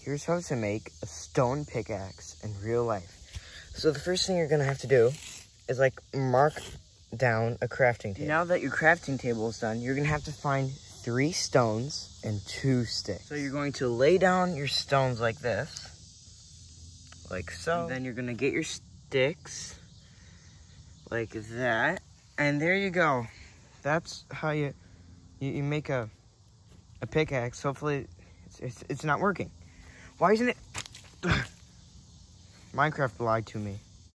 here's how to make a stone pickaxe in real life. So the first thing you're gonna have to do is like mark down a crafting table. Now that your crafting table is done, you're gonna have to find 3 stones and 2 sticks. So you're going to lay down your stones like this, like so. And then you're gonna get your sticks like that, and there you go. That's how you make a pickaxe. Hopefully it's not working. Why isn't it? Minecraft lied to me.